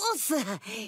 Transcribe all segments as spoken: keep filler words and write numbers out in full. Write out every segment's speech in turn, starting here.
す。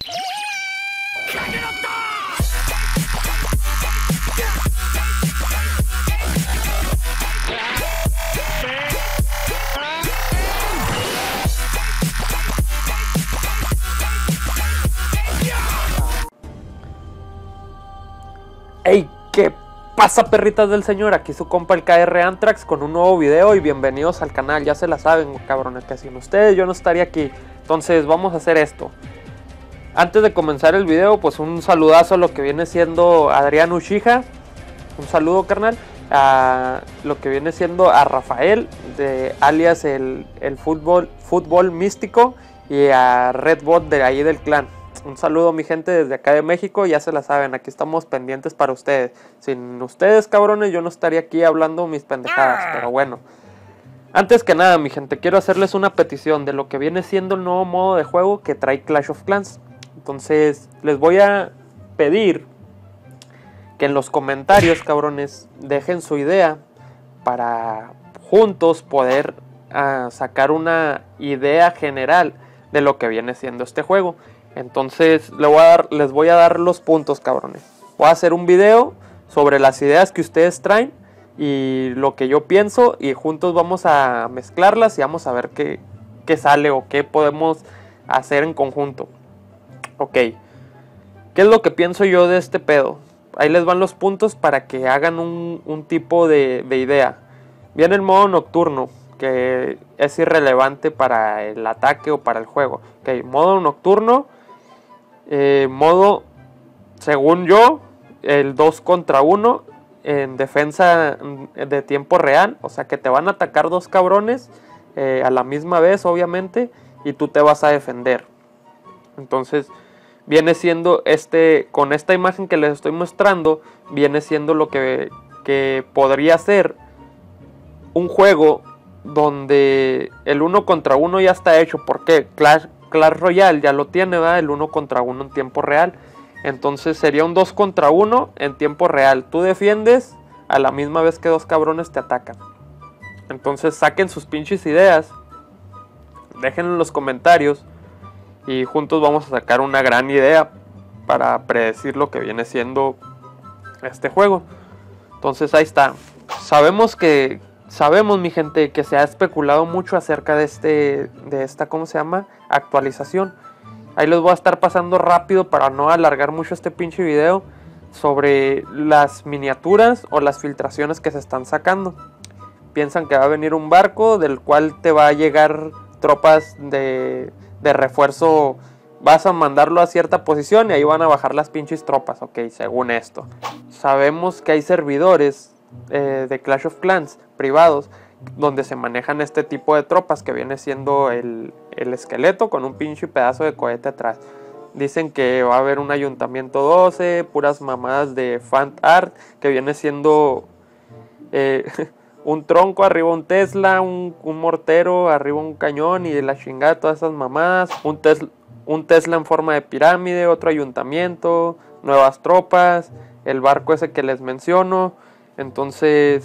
Hey, ¿qué pasa, perritas del señor? Aquí su compa el K R Antrax con un nuevo video y bienvenidos al canal. Ya se la saben, cabrones, que sin ustedes yo no estaría aquí. Entonces vamos a hacer esto. Antes de comenzar el video, pues un saludazo a lo que viene siendo Adrián Uchiha. Un saludo, carnal. A lo que viene siendo a Rafael, de alias el, el fútbol, fútbol místico. Y a Redbot de ahí del clan. Un saludo, mi gente, desde acá de México. Ya se la saben, aquí estamos pendientes para ustedes. Sin ustedes, cabrones, yo no estaría aquí hablando mis pendejadas. Pero bueno, antes que nada, mi gente, quiero hacerles una petición de lo que viene siendo el nuevo modo de juego que trae Clash of Clans. Entonces, les voy a pedir que en los comentarios, cabrones, dejen su idea para juntos poder uh, sacar una idea general de lo que viene siendo este juego. Entonces le voy a dar, les voy a dar los puntos, cabrones. Voy a hacer un video sobre las ideas que ustedes traen y lo que yo pienso, y juntos vamos a mezclarlas y vamos a ver qué, qué sale o qué podemos hacer en conjunto. Ok, ¿qué es lo que pienso yo de este pedo? Ahí les van los puntos para que hagan un, un tipo de, de idea. Viene el modo nocturno, que es irrelevante para el ataque o para el juego. Ok, modo nocturno. Eh, modo, según yo, el dos contra uno en defensa de tiempo real. O sea que te van a atacar dos cabrones eh, a la misma vez, obviamente, y tú te vas a defender. Entonces viene siendo este, con esta imagen que les estoy mostrando, viene siendo lo que, que podría ser un juego donde el uno contra uno ya está hecho. ¿Por qué? Clash Clash Royale ya lo tiene, ¿verdad? El uno contra uno en tiempo real. Entonces sería un dos contra uno en tiempo real. Tú defiendes a la misma vez que dos cabrones te atacan. Entonces saquen sus pinches ideas, déjenlo en los comentarios y juntos vamos a sacar una gran idea para predecir lo que viene siendo este juego. Entonces ahí está. Sabemos que Sabemos, mi gente, que se ha especulado mucho acerca de este, de esta, ¿cómo se llama? Actualización. Ahí les voy a estar pasando rápido para no alargar mucho este pinche video sobre las miniaturas o las filtraciones que se están sacando. Piensan que va a venir un barco del cual te va a llegar tropas de, de refuerzo. Vas a mandarlo a cierta posición y ahí van a bajar las pinches tropas. Ok, según esto. Sabemos que hay servidores Eh, de Clash of Clans privados donde se manejan este tipo de tropas, que viene siendo el, el esqueleto con un pinche pedazo de cohete atrás. Dicen que va a haber un ayuntamiento doce, puras mamadas de fan art, que viene siendo eh, un tronco, arriba un Tesla, un, un mortero, arriba un cañón y la chingada, todas esas mamadas. Un Tesla, un Tesla en forma de pirámide, otro ayuntamiento, nuevas tropas, el barco ese que les menciono. Entonces,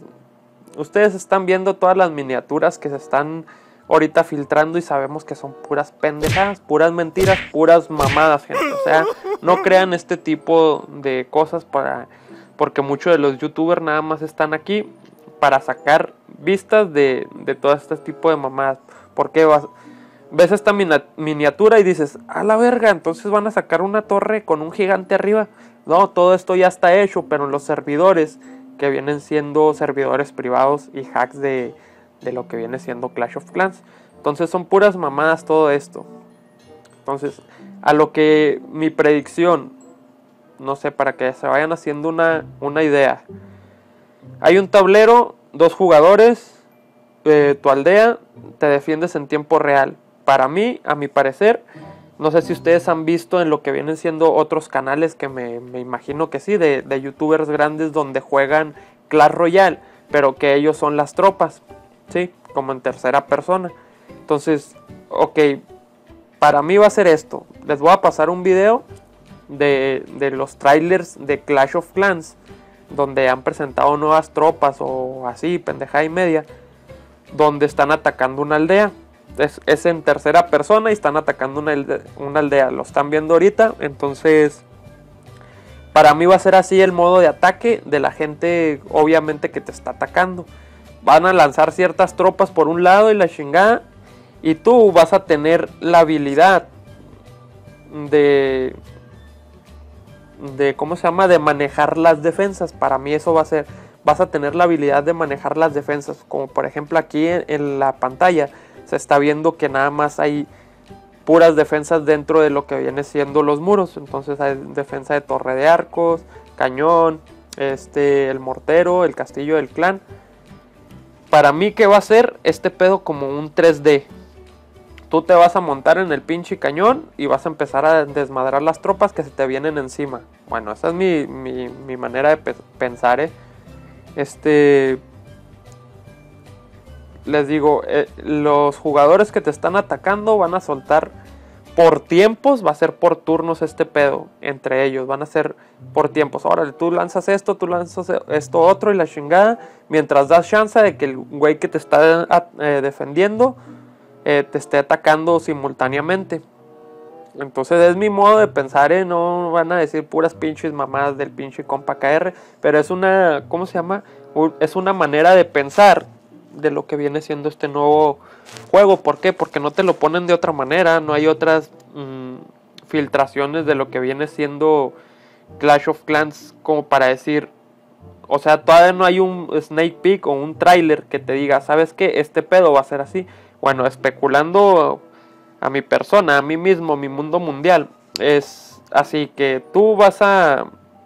ustedes están viendo todas las miniaturas que se están ahorita filtrando y sabemos que son puras pendejadas, puras mentiras, puras mamadas, gente. O sea, no crean este tipo de cosas para, porque muchos de los youtubers nada más están aquí para sacar vistas de, de todo este tipo de mamadas. Porque vas, ves esta miniatura y dices, a la verga, entonces van a sacar una torre con un gigante arriba. No, todo esto ya está hecho, pero en los servidores que vienen siendo servidores privados y hacks de, de lo que viene siendo Clash of Clans. Entonces son puras mamadas todo esto. Entonces, a lo que mi predicción, no sé, para que se vayan haciendo una, una idea. Hay un tablero, dos jugadores, eh, tu aldea, te defiendes en tiempo real. Para mí, a mi parecer, no sé si ustedes han visto en lo que vienen siendo otros canales, que me, me imagino que sí, de, de youtubers grandes donde juegan Clash Royale, pero que ellos son las tropas, ¿sí? Como en tercera persona. Entonces, ok, para mí va a ser esto. Les voy a pasar un video de, de los trailers de Clash of Clans, donde han presentado nuevas tropas o así, pendejada y media, donde están atacando una aldea. es, es en tercera persona y están atacando una aldea, una aldea. Lo están viendo ahorita. Entonces, para mí va a ser así el modo de ataque de la gente, obviamente, que te está atacando. Van a lanzar ciertas tropas por un lado y la chingada. Y tú vas a tener la habilidad de... de ¿cómo se llama? De manejar las defensas. Para mí eso va a ser... vas a tener la habilidad de manejar las defensas. Como por ejemplo aquí en, en la pantalla se está viendo que nada más hay puras defensas dentro de lo que viene siendo los muros. Entonces hay defensa de torre de arcos, cañón, este, el mortero, el castillo del clan. Para mí, ¿qué va a ser este pedo? Como un tres D. Tú te vas a montar en el pinche cañón y vas a empezar a desmadrar las tropas que se te vienen encima. Bueno, esa es mi, mi, mi manera de pe pensar, ¿eh? Este... Les digo, eh, los jugadores que te están atacando van a soltar por tiempos, va a ser por turnos este pedo, entre ellos, van a ser por tiempos. Ahora tú lanzas esto, tú lanzas esto otro y la chingada, mientras das chance de que el güey que te está eh, defendiendo eh, te esté atacando simultáneamente. Entonces es mi modo de pensar, ¿eh? No van a decir puras pinches mamadas del pinche compa K R, pero es una, ¿cómo se llama? Es una manera de pensar de lo que viene siendo este nuevo juego. ¿Por qué? Porque no te lo ponen de otra manera, no hay otras mmm, filtraciones de lo que viene siendo Clash of Clans como para decir, o sea, todavía no hay un sneak peek o un tráiler que te diga, ¿sabes qué? Este pedo va a ser así. Bueno, especulando a mi persona, a mí mismo, mi mundo mundial, es así que tú vas a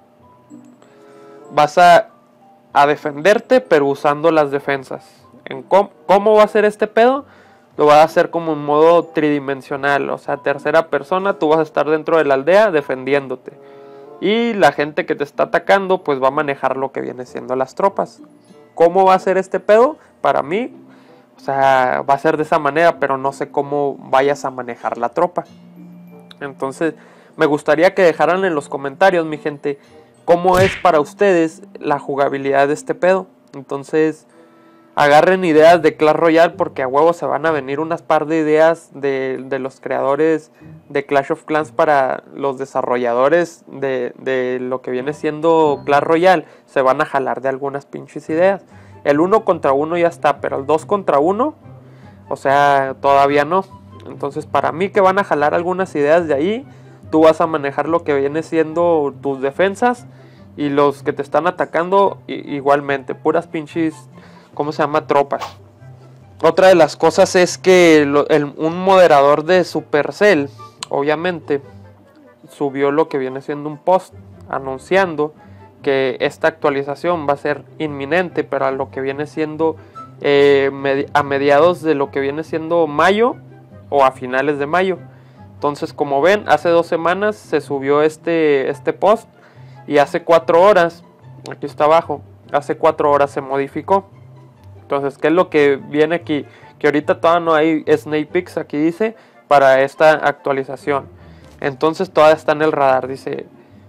vas a, a defenderte, pero usando las defensas. En cómo, ¿Cómo va a ser este pedo? Lo vas a hacer como un modo tridimensional, o sea, tercera persona, tú vas a estar dentro de la aldea defendiéndote. Y la gente que te está atacando, pues va a manejar lo que viene siendo las tropas. ¿Cómo va a ser este pedo? Para mí, o sea, va a ser de esa manera, pero no sé cómo vayas a manejar la tropa. Entonces, me gustaría que dejaran en los comentarios, mi gente, cómo es para ustedes la jugabilidad de este pedo. Entonces, agarren ideas de Clash Royale, porque a huevo se van a venir unas par de ideas de, de los creadores de Clash of Clans para los desarrolladores de, de lo que viene siendo Clash Royale. Se van a jalar de algunas pinches ideas. El uno contra uno ya está, pero el dos contra uno, o sea, todavía no. Entonces, para mí que van a jalar algunas ideas de ahí, tú vas a manejar lo que viene siendo tus defensas y los que te están atacando igualmente, puras pinches, ¿cómo se llama? Tropas. Otra de las cosas es que lo, el, un moderador de Supercell, obviamente, subió lo que viene siendo un post anunciando que esta actualización va a ser inminente, pero a lo que viene siendo eh, med a mediados de lo que viene siendo mayo o a finales de mayo. Entonces, como ven, hace dos semanas se subió este, este post y hace cuatro horas, aquí está abajo, hace cuatro horas se modificó. Entonces, ¿qué es lo que viene aquí? Que ahorita todavía no hay sneak peeks, aquí dice, para esta actualización. Entonces, todavía está en el radar, dice: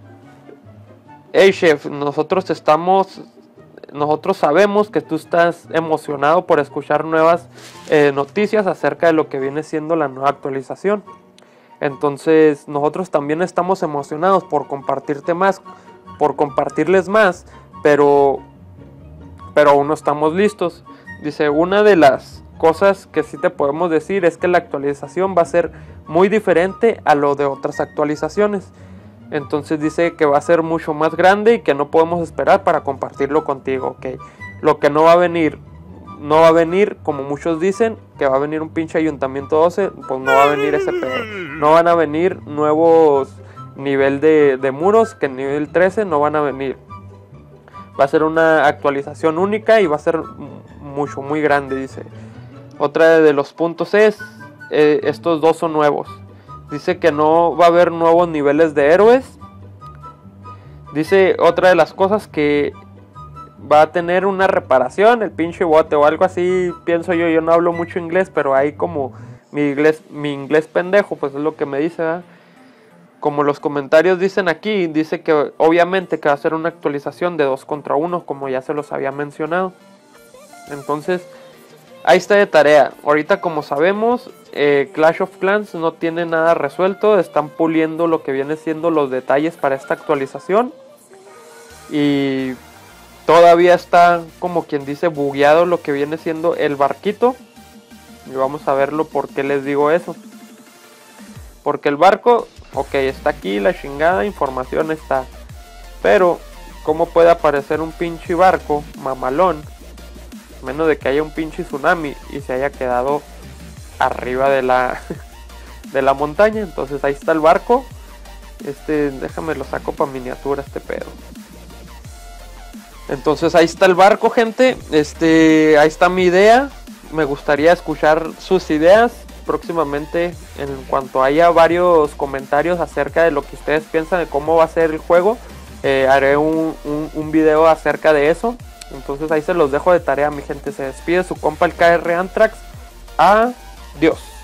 hey chef, nosotros estamos, nosotros sabemos que tú estás emocionado por escuchar nuevas eh, noticias acerca de lo que viene siendo la nueva actualización. Entonces nosotros también estamos emocionados por compartirte más, por compartirles más, pero, pero aún no estamos listos. Dice, una de las cosas que sí te podemos decir es que la actualización va a ser muy diferente a lo de otras actualizaciones. Entonces dice que va a ser mucho más grande y que no podemos esperar para compartirlo contigo, ¿ok? Lo que no va a venir, no va a venir, como muchos dicen, que va a venir un pinche ayuntamiento doce, pues no va a venir ese pedo. No van a venir nuevos nivel de, de muros, que en nivel trece no van a venir. Va a ser una actualización única y va a ser mucho, muy grande, dice. Otra de los puntos es, eh, estos dos son nuevos. Dice que no va a haber nuevos niveles de héroes. Dice otra de las cosas que va a tener una reparación, el pinche bote o algo así, pienso yo. Yo no hablo mucho inglés, pero ahí como mi inglés, mi inglés pendejo, pues es lo que me dice, ¿verdad? Como los comentarios dicen aquí, dice que obviamente que va a ser una actualización de dos contra uno, como ya se los había mencionado. Entonces, ahí está de tarea. Ahorita, como sabemos, eh, Clash of Clans no tiene nada resuelto. Están puliendo lo que viene siendo los detalles para esta actualización. Y todavía está, como quien dice, bugueado lo que viene siendo el barquito. Y vamos a verlo por qué les digo eso. Porque el barco, ok, está aquí, la chingada, información está. Pero, ¿cómo puede aparecer un pinche barco mamalón? Menos de que haya un pinche tsunami y se haya quedado arriba de la de la montaña. Entonces ahí está el barco. Este, déjame lo saco para miniatura este pedo. Entonces ahí está el barco, gente. Este, ahí está mi idea. Me gustaría escuchar sus ideas próximamente en cuanto haya varios comentarios acerca de lo que ustedes piensan de cómo va a ser el juego. Eh, haré un, un, un video acerca de eso. Entonces ahí se los dejo de tarea, mi gente. Se despide su compa el K R Antrax. Adiós.